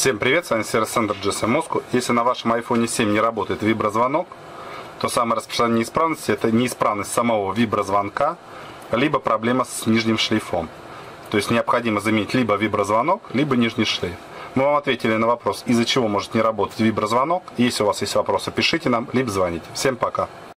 Всем привет, с вами сервис-центр GSM Moscow. Если на вашем iPhone 7 не работает виброзвонок, то самая распространенная неисправность — это неисправность самого виброзвонка, либо проблема с нижним шлейфом. То есть необходимо заменить либо виброзвонок, либо нижний шлейф. Мы вам ответили на вопрос, из-за чего может не работать виброзвонок. Если у вас есть вопросы, пишите нам, либо звоните. Всем пока!